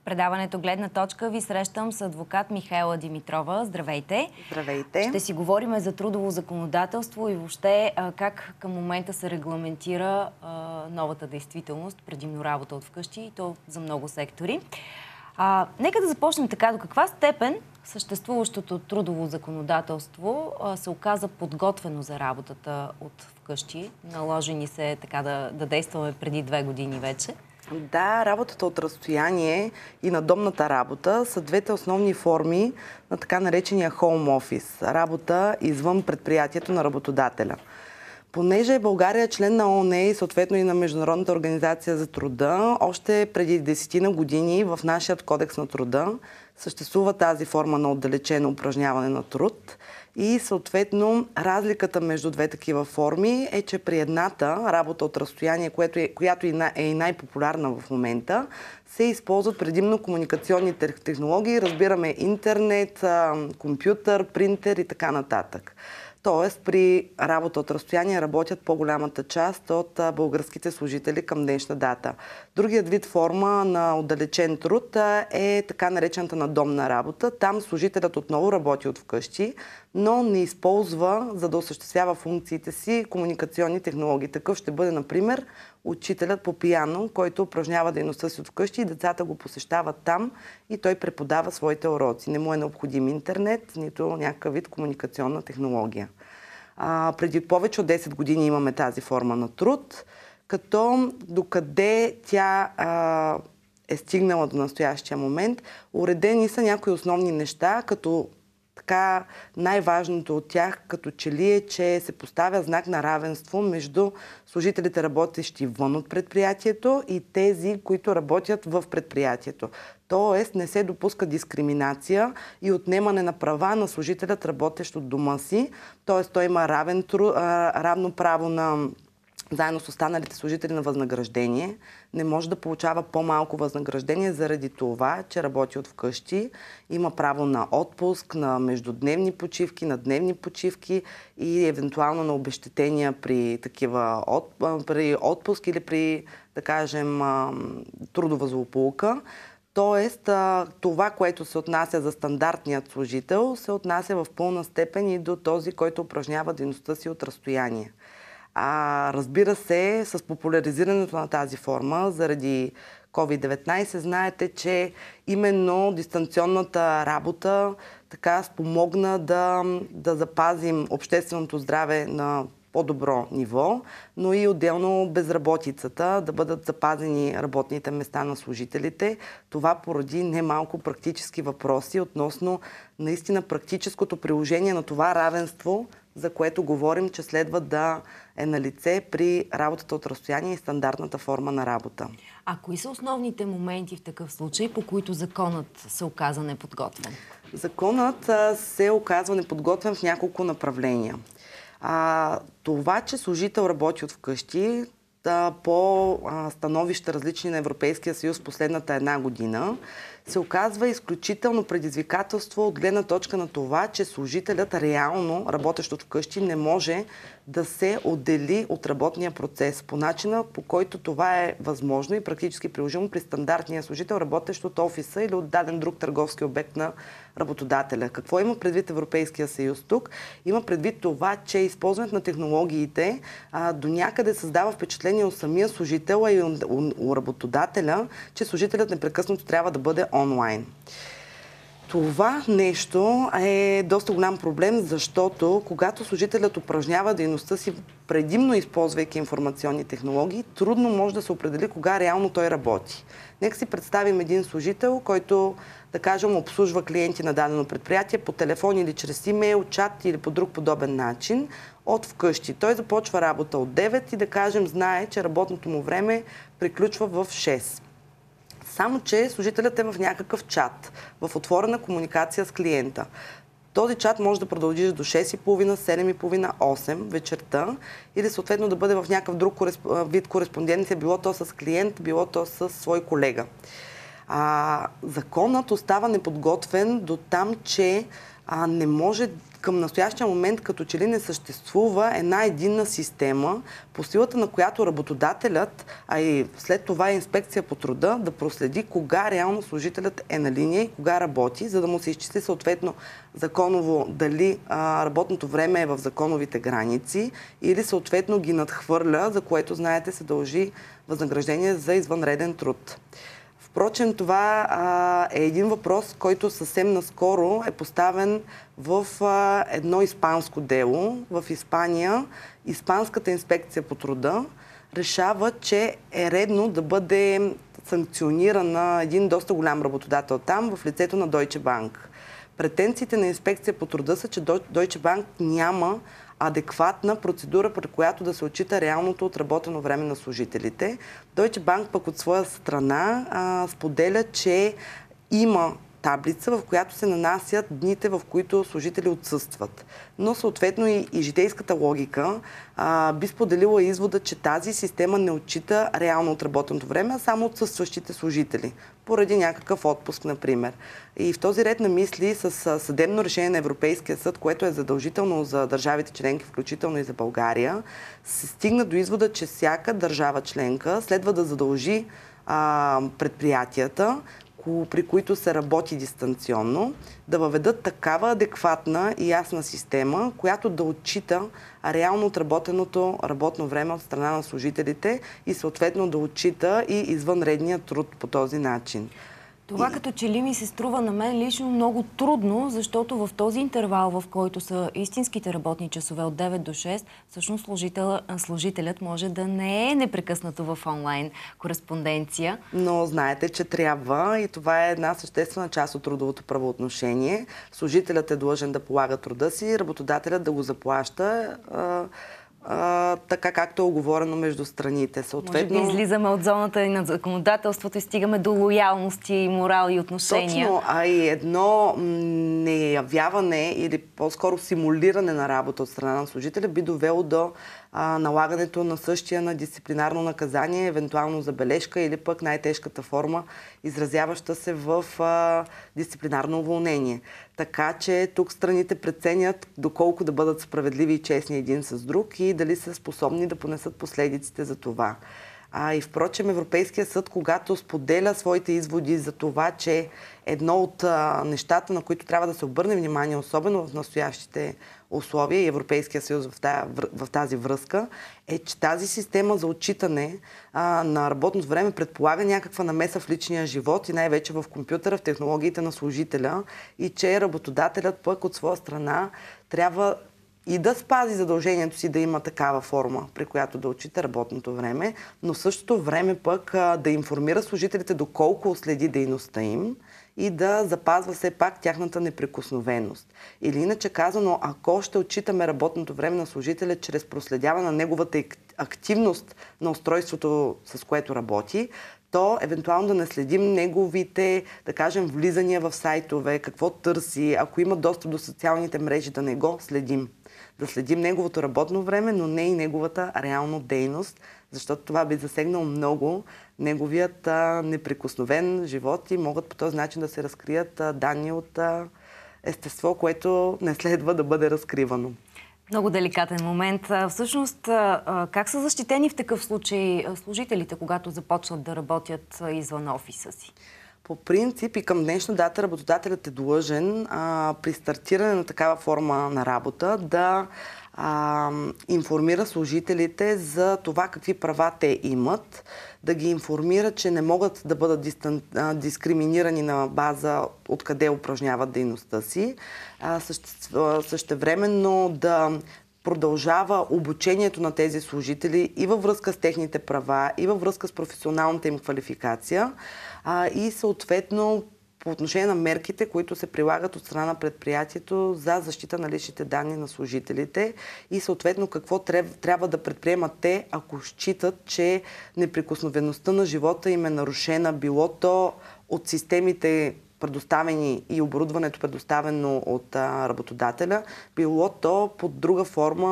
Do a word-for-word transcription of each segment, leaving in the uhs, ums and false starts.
предаването Гледна точка ви срещам с адвокат Михаела Димитрова. Здравейте! Здравейте! Ще си говорим за трудово законодателство и въобще как към момента се регламентира новата действителност, предимно работа от вкъщи, и то за много сектори. А, нека да започнем така. До каква степен съществуващото трудово законодателство а, се оказа подготвено за работата от вкъщи? Наложи ни се така да, да действаме преди две години вече. Да, работата от разстояние и надомната работа са двете основни форми на така наречения home office. Работа извън предприятието на работодателя. Понеже България е член на ООН и съответно и на Международната организация за труда, още преди десетина години в нашия кодекс на труда съществува тази форма на отдалечено упражняване на труд. И съответно разликата между две такива форми е, че при едната работа от разстояние, което е, която е и най-популярна в момента, се използват предимно комуникационни технологии, разбираме интернет, компютър, принтер и така нататък. Тоест, при работа от разстояние работят по-голямата част от българските служители към днешна дата. Другият вид форма на отдалечен труд е така наречената надомна работа. Там служителят отново работи от вкъщи, но не използва, за да осъществява функциите си, комуникационни технологии. Такъв ще бъде, например, учителят по пиано, който упражнява дейността си от вкъщи и децата го посещават там и той преподава своите уроци. Не му е необходим интернет, нито някакъв вид комуникационна технология. А, преди повече от десет години имаме тази форма на труд, като докъде тя а, е стигнала до настоящия момент, уредени са някои основни неща, като така най-важното от тях, като че ли е, че се поставя знак на равенство между служителите, работещи вън от предприятието, и тези, които работят в предприятието. Тоест не се допуска дискриминация и отнемане на права на служителят, работещ от дома си. Тоест той има равен, равно право на заедно с останалите служители на възнаграждение. Не може да получава по-малко възнаграждение заради това, че работи от вкъщи. Има право на отпуск, на междудневни почивки, на дневни почивки и евентуално на обезщетения при такива от, при отпуск или при, да кажем, трудова злополука. Тоест, това, което се отнася за стандартният служител, се отнася в пълна степен и до този, който упражнява дейността си от разстояние. А, разбира се, с популяризирането на тази форма заради ковид деветнайсет, знаете, че именно дистанционната работа така спомогна да, да запазим общественото здраве на по-добро ниво, но и отделно безработицата, да бъдат запазени работните места на служителите. Това породи немалко практически въпроси относно наистина практическото приложение на това равенство, за което говорим, че следва да е налице при работата от разстояние и стандартната форма на работа. А кои са основните моменти в такъв случай, по които законът се оказа неподготвен? Законът се оказва неподготвен в няколко направления. А, това, че служител работи от вкъщи, да, по а, становища различни на Европейския съюз последната една година, се оказва изключително предизвикателство от гледна точка на това, че служителят реално, работещ от вкъщи, не може да се отдели от работния процес по начина, по който това е възможно и практически приложимо при стандартния служител, работещ от офиса или от даден друг търговски обект на работодателя. Какво има предвид Европейския съюз тук? Има предвид това, че използването на технологиите а, до някъде създава впечатление у самия служител и у, у, у работодателя, че служителят непрекъснато трябва да бъде онлайн. Това нещо е доста голям проблем, защото когато служителят упражнява дейността си предимно използвайки информационни технологии, трудно може да се определи кога реално той работи. Нека си представим един служител, който, да кажем, обслужва клиенти на дадено предприятие по телефон или чрез имейл, чат или по друг подобен начин от вкъщи. Той започва работа от девет и, да кажем, знае, че работното му време приключва в шест. Само че служителят е в някакъв чат, в отворена комуникация с клиента. Този чат може да продължи до шест и половина, седем и половина, осем вечерта или съответно да бъде в някакъв друг вид кореспонденция, било то с клиент, било то с свой колега. А, законът остава неподготвен до там, че а, не може към настоящия момент като че ли не съществува една единна система, по силата на която работодателят, а и след това инспекция по труда, да проследи кога реално служителят е на линия и кога работи, за да му се изчисли съответно законово дали а, работното време е в законовите граници или съответно ги надхвърля, за което, знаете, се дължи възнаграждение за извънреден труд. Впрочем, това а, е един въпрос, който съвсем наскоро е поставен в а, едно испанско дело. В Испания Испанската инспекция по труда решава, че е редно да бъде санкциониран един доста голям работодател там, в лицето на Deutsche Bank. Претенциите на инспекция по труда са, че Deutsche Bank няма адекватна процедура, при която да се отчита реалното отработено време на служителите. Deutsche Bank пък от своя страна а, споделя, че има таблица, в която се нанасят дните, в които служители отсъстват. Но съответно и, и житейската логика а, би споделила извода, че тази система не отчита реално отработеното време, а само отсъстващите служители, поради някакъв отпуск, например. И в този ред на мисли с съдебно решение на Европейския съд, което е задължително за държавите членки, включително и за България, се стигна до извода, че всяка държава членка следва да задължи а, предприятията, при които се работи дистанционно, да въведат такава адекватна и ясна система, която да отчита реално отработеното работно време от страна на служителите и съответно да отчита и извънредния труд по този начин. Това като че ли ми се струва на мен лично много трудно, защото в този интервал, в който са истинските работни часове от девет до шест, всъщност служител, служителят може да не е непрекъснато в онлайн кореспонденция. Но знаете, че трябва и това е една съществена част от трудовото правоотношение. Служителят е длъжен да полага труда си, работодателят да го заплаща Uh, така както е оговорено между страните. Съответно... Може би излизаме от зоната и на законодателството и стигаме до лоялности, морал и отношения. Точно, а и едно неявяване или по-скоро симулиране на работа от страна на служителя би довело до а, налагането на същия на дисциплинарно наказание, евентуално забележка или пък най-тежката форма, изразяваща се в а, дисциплинарно уволнение. Така че тук страните преценят доколко да бъдат справедливи и честни един с друг и дали са способни да понесат последиците за това. А и впрочем Европейския съд, когато споделя своите изводи за това, че едно от а, нещата, на които трябва да се обърне внимание, особено в настоящите условия и Европейския съюз в тази, в тази връзка, е, че тази система за отчитане а, на работното време предполага някаква намеса в личния живот и най-вече в компютъра, в технологиите на служителя и че работодателят пък от своя страна трябва и да спази задължението си да има такава форма, при която да отчита работното време, но в същото време пък а, да информира служителите доколко следи дейността им и да запазва все пак тяхната неприкосновеност. Или иначе казано, ако ще отчитаме работното време на служителя чрез проследяване на неговата активност на устройството, с което работи, то евентуално да не следим неговите, да кажем, влизания в сайтове, какво търси, ако има достъп до социалните мрежи, да не го следим. Да следим неговото работно време, но не и неговата реална дейност, защото това би засегнало много неговият а, неприкосновен живот и могат по този начин да се разкрият а, данни от а, естество, което не следва да бъде разкривано. Много деликатен момент. Всъщност, как са защитени в такъв случай служителите, когато започнат да работят извън офиса си? По принцип и към днешна дата работодателят е длъжен а, при стартиране на такава форма на работа да а, информира служителите за това какви права те имат, да ги информира, че не могат да бъдат дистан, а, дискриминирани на база откъде упражняват дейността си, а, също, същевременно да продължава обучението на тези служители и във връзка с техните права, и във връзка с професионалната им квалификация, а, и съответно по отношение на мерките, които се прилагат от страна на предприятието за защита на личните данни на служителите и съответно какво трябва да предприемат те, ако считат, че неприкосновеността на живота им е нарушена, било то от системите предоставени и оборудването предоставено от а, работодателя, било то под друга форма,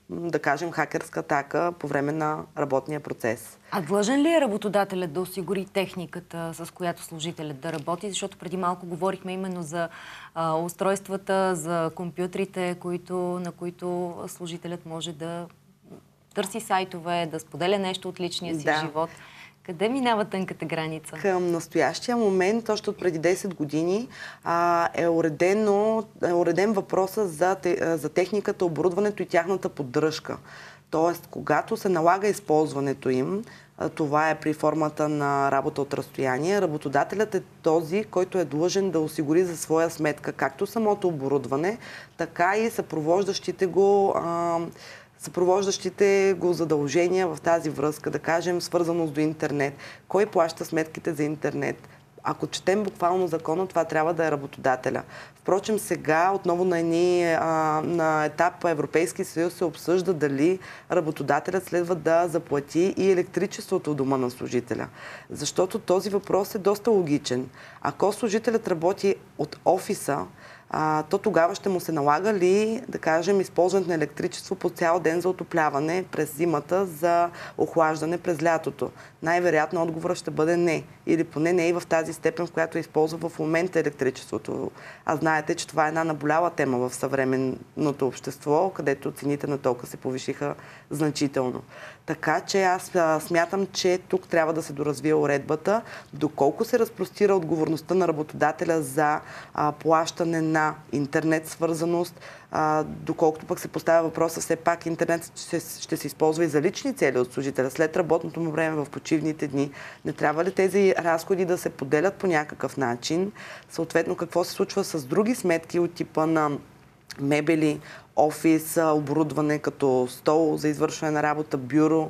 да кажем, хакерска атака по време на работния процес. А длъжен ли е работодателят да осигури техниката, с която служителят да работи? Защото преди малко говорихме именно за а, устройствата, за компютрите, които, на които служителят може да търси сайтове, да споделя нещо от личния си да. живот. Къде минава тънката граница? Към настоящия момент, още от преди десет години, а, е, уредено, е уреден въпроса за, те, за техниката, оборудването и тяхната поддръжка. Тоест, когато се налага използването им, това е при формата на работа от разстояние, работодателят е този, който е длъжен да осигури за своя сметка както самото оборудване, така и съпровождащите го а, съпровождащите го задължения в тази връзка, да кажем, свързаност до интернет. Кой плаща сметките за интернет? Ако четем буквално закона, това трябва да е работодателя. Впрочем, сега отново на, едни, а, на етап Европейски съюз се обсъжда дали работодателят следва да заплати и електричеството в дома на служителя. Защото този въпрос е доста логичен. Ако служителят работи от офиса, А, то тогава ще му се налага ли, да кажем, използването на електричество по цял ден за отопляване през зимата, за охлаждане през лятото? Най-вероятно отговорът ще бъде не. Или поне не и в тази степен, в която използва в момента електричеството. А знаете, че това е една наболяла тема в съвременното общество, където цените на тока се повишиха значително. Така че аз смятам, че тук трябва да се доразвие уредбата, доколко се разпростира отговорността на работодателя за а, плащане на интернет свързаност, а, доколкото пък се поставя въпроса, все пак интернет ще, ще се използва и за лични цели от служителя след работното му време в почивните дни. Не трябва ли тези разходи да се поделят по някакъв начин? Съответно, какво се случва с други сметки от типа на мебели, офис, оборудване като стол за извършване на работа, бюро,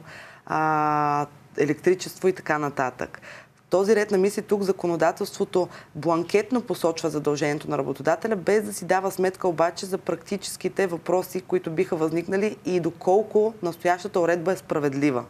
а, електричество и така нататък. В този ред на мисли тук законодателството бланкетно посочва задължението на работодателя, без да си дава сметка обаче за практическите въпроси, които биха възникнали и доколко настоящата уредба е справедлива.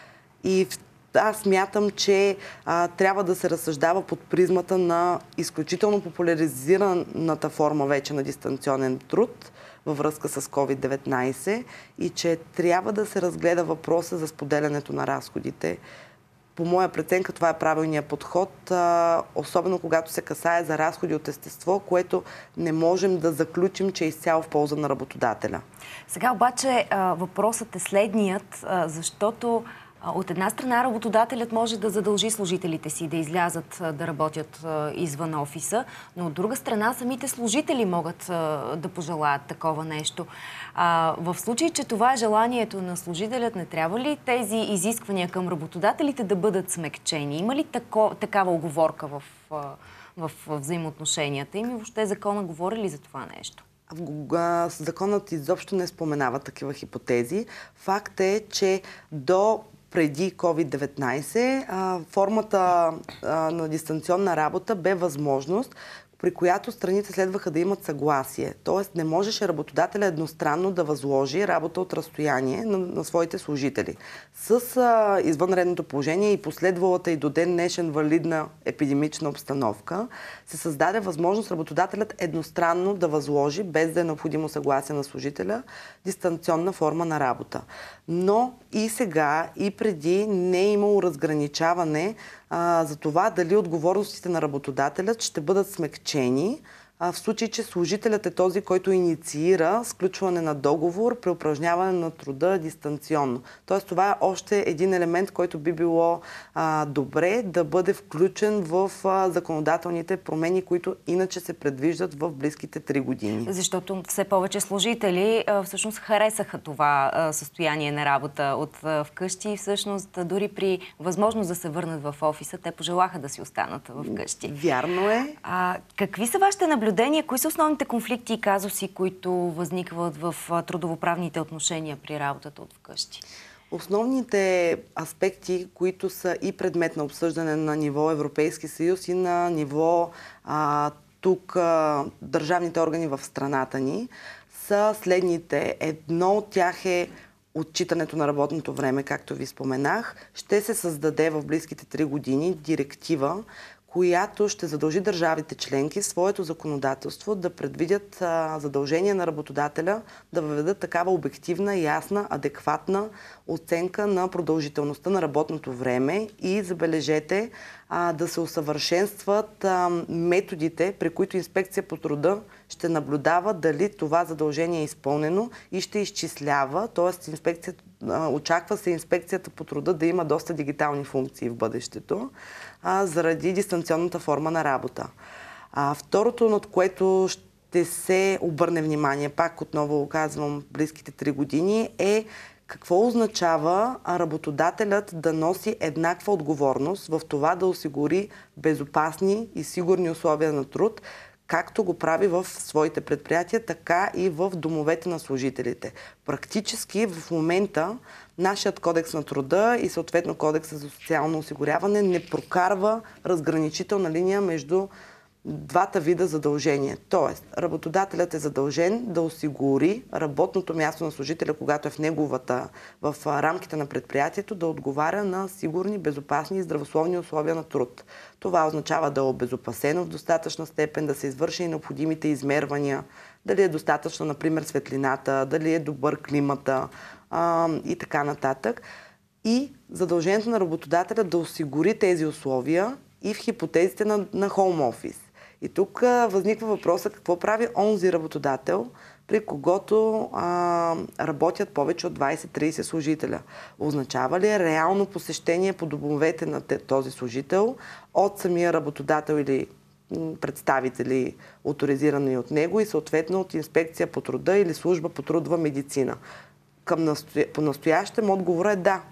И аз смятам, че а, трябва да се разсъждава под призмата на изключително популяризираната форма вече на дистанционен труд във връзка с ковид деветнайсет и че трябва да се разгледа въпроса за споделянето на разходите. По моя преценка това е правилният подход, а, особено когато се касае за разходи от естество, което не можем да заключим, че е изцяло в полза на работодателя. Сега обаче а, въпросът е следният, а, защото от една страна работодателят може да задължи служителите си да излязат да работят извън офиса, но от друга страна самите служители могат да пожелаят такова нещо. В случай, че това е желанието на служителят, не трябва ли тези изисквания към работодателите да бъдат смекчени? Има ли тако, такава уговорка в, в взаимоотношенията им и въобще закона говори ли за това нещо? Законът изобщо не споменава такива хипотези. Факт е, че до преди ковид деветнайсет формата на дистанционна работа бе възможност, при която страните следваха да имат съгласие. Тоест не можеше работодателя едностранно да възложи работа от разстояние на, на своите служители. С а, извънредното положение и последвалата и до ден днешен валидна епидемична обстановка се създаде възможност работодателят едностранно да възложи, без да е необходимо съгласие на служителя, дистанционна форма на работа. Но и сега, и преди не е имало разграничаване а, за това дали отговорностите на работодателят ще бъдат смекчени а, в случай, че служителят е този, който инициира сключване на договор при упражняване на труда дистанционно. Тоест това е още един елемент, който би било а, добре да бъде включен в а, законодателните промени, които иначе се предвиждат в близките три години. Защото все повече служители а, всъщност харесаха това а, състояние на работа от а, вкъщи и всъщност дори при възможност да се върнат в офиса, те пожелаха да си останат вкъщи. Вярно е. А, какви са вашите наблюдения? Кои са основните конфликти и казуси, които възникват в трудовоправните отношения при работата от вкъщи? Основните аспекти, които са и предмет на обсъждане на ниво Европейски съюз и на ниво а, тук а, държавните органи в страната ни, са следните. Едно от тях е отчитането на работното време, както ви споменах. Ще се създаде в близките три години директива, която ще задължи държавите членки своето законодателство да предвидят а, задължение на работодателя да въведат такава обективна, ясна, адекватна оценка на продължителността на работното време и, забележете, а, да се усъвършенстват а, методите, при които инспекция по труда ще наблюдава дали това задължение е изпълнено и ще изчислява, т.е. инспекцията, а, очаква се инспекцията по труда да има доста дигитални функции в бъдещето, а, заради дистанционната форма на работа. А, второто, над което ще се обърне внимание, пак отново казвам близките три години, е какво означава работодателят да носи еднаква отговорност в това да осигури безопасни и сигурни условия на труд, както го прави в своите предприятия, така и в домовете на служителите. Практически в момента нашият кодекс на труда и съответно кодекса за социално осигуряване не прокарва разграничителна линия между двата вида задължения. Тоест, работодателят е задължен да осигури работното място на служителя, когато е в неговата, в рамките на предприятието, да отговаря на сигурни, безопасни и здравословни условия на труд. Това означава да е обезопасено в достатъчна степен, да се извърши и необходимите измервания, дали е достатъчно, например, светлината, дали е добър климата а, и така нататък. И задължението на работодателя да осигури тези условия и в хипотезите на, на хоум офис. И тук а, възниква въпроса какво прави онзи работодател, при когото а, работят повече от двайсет-трийсет служителя. Означава ли реално посещение по домовете на този служител от самия работодател или представители, оторизирани от него и съответно от инспекция по труда или служба по трудова медицина? Към настоя... По настоящем отговора е да.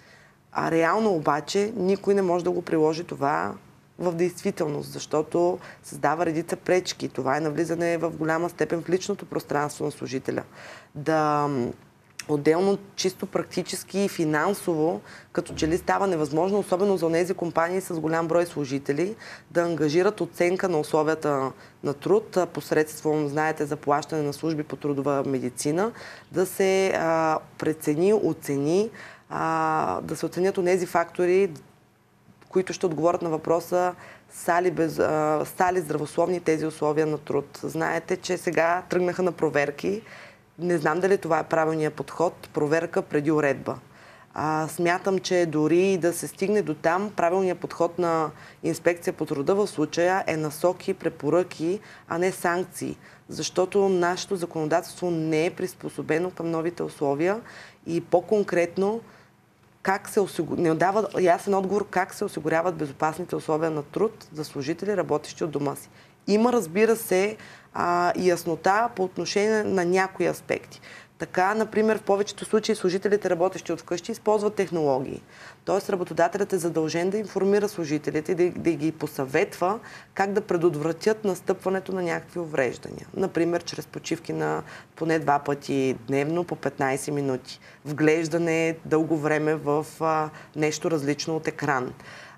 А реално обаче никой не може да го приложи това в действителност, защото създава редица пречки. Това е навлизане в голяма степен в личното пространство на служителя. Да отделно чисто практически и финансово, като че ли става невъзможно, особено за тези компании с голям брой служители, да ангажират оценка на условията на труд, посредством, знаете, заплащане на служби по трудова медицина, да се а, прецени, оцени, а, да се оценят онези фактори, които ще отговорят на въпроса са ли, без, а, са ли здравословни тези условия на труд. Знаете, че сега тръгнаха на проверки. Не знам дали това е правилният подход. Проверка преди уредба. А, смятам, че дори да се стигне до там, правилният подход на инспекция по труда в случая е насоки, препоръки, а не санкции. Защото нашето законодателство не е приспособено към новите условия и по-конкретно как се осигур... не дава ясен отговор как се осигуряват безопасните условия на труд за служители, работещи от дома си. Има, разбира се, а, яснота по отношение на някои аспекти. Така, например, в повечето случаи служителите, работещи от вкъщи, използват технологии. Тоест, работодателят е задължен да информира служителите и да, да ги посъветва как да предотвратят настъпването на някакви увреждания. Например, чрез почивки на поне два пъти дневно по петнайсет минути. Вглеждане дълго време в а, нещо различно от екран.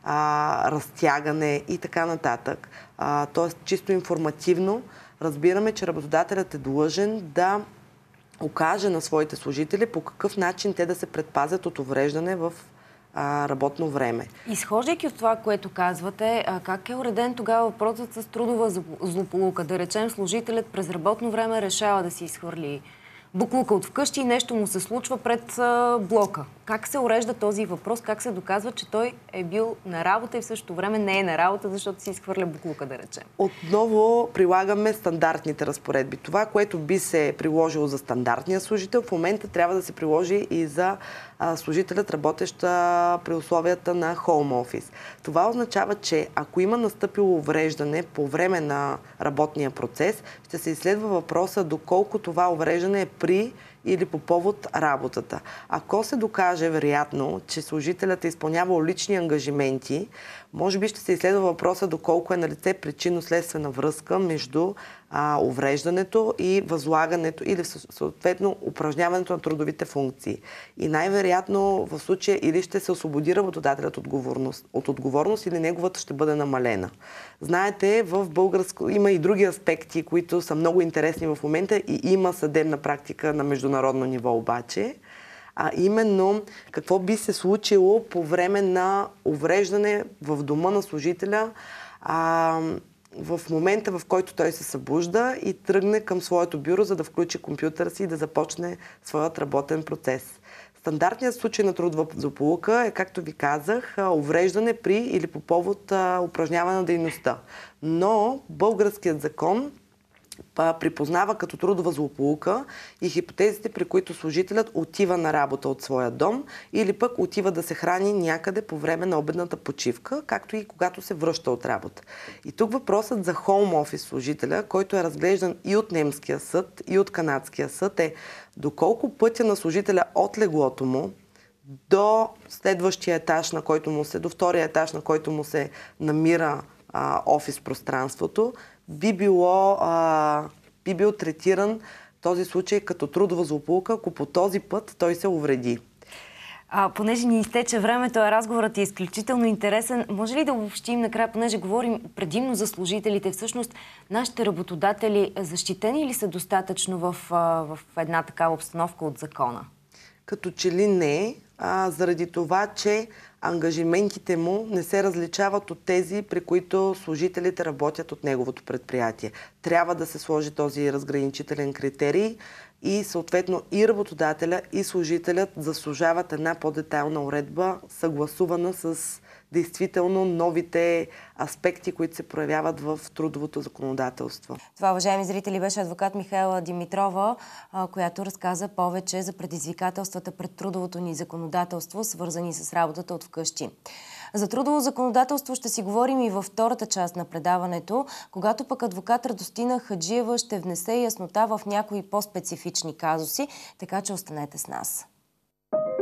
А, разтягане и така нататък. А, тоест, чисто информативно разбираме, че работодателят е длъжен да окаже на своите служители по какъв начин те да се предпазят от увреждане в а, работно време. Изхождайки от това, което казвате, а, как е уреден тогава въпросът с трудова злополука? Да речем, служителят през работно време решава да си изхвърли буклука от вкъщи и нещо му се случва пред а, блока. Как се урежда този въпрос? Как се доказва, че той е бил на работа и в същото време не е на работа, защото си изхвърля буклука, да речем? Отново прилагаме стандартните разпоредби. Това, което би се приложило за стандартния служител, в момента трябва да се приложи и за а, служителят, работещ а, при условията на хоум офис. Това означава, че ако има настъпило увреждане по време на работния процес, ще се изследва въпроса доколко това увреждане е при или по повод работата. Ако се докаже, вероятно, че служителят е изпълнявал лични ангажименти, може би ще се изследва въпроса доколко е налице причинно-следствена връзка между а, увреждането и възлагането или съответно упражняването на трудовите функции. И най-вероятно в случая или ще се освободи работодателят отговорност, от отговорност или неговата ще бъде намалена. Знаете, в българско има и други аспекти, които са много интересни в момента и има съдебна практика на международно ниво обаче. А именно какво би се случило по време на увреждане в дома на служителя А, в момента, в който той се събужда и тръгне към своето бюро, за да включи компютъра си и да започне своят работен процес. Стандартният случай на трудова злополука е, както ви казах, увреждане при или по повод а, упражняване на дейността. Но българският закон припознава като трудова злополука и хипотезите, при които служителят отива на работа от своя дом или пък отива да се храни някъде по време на обедната почивка, както и когато се връща от работа. И тук въпросът за хоум офис служителя, който е разглеждан и от немския съд, и от канадския съд, е доколко пътя на служителя от леглото му до следващия етаж, на който му се, до втория етаж, на който му се намира а, офис пространството, би било, а, би бил третиран този случай като трудова злополука, ако по този път той се увреди. А, понеже ни изтече времето, а разговорът е изключително интересен, може ли да обобщим накрая, понеже говорим предимно за служителите, всъщност нашите работодатели защитени ли са достатъчно в, в една такава обстановка от закона? Като че ли не, а, заради това, че ангажиментите му не се различават от тези, при които служителите работят от неговото предприятие. Трябва да се сложи този разграничителен критерий и съответно и работодателя, и служителят заслужават една по-детайлна уредба, съгласувана с действително новите аспекти, които се проявяват в трудовото законодателство. Това, уважаеми зрители, беше адвокат Михаела Димитрова, която разказа повече за предизвикателствата пред трудовото ни законодателство, свързани с работата от вкъщи. За трудово законодателство ще си говорим и във втората част на предаването, когато пък адвокат Радостина Хаджиева ще внесе яснота в някои по-специфични казуси, така че останете с нас.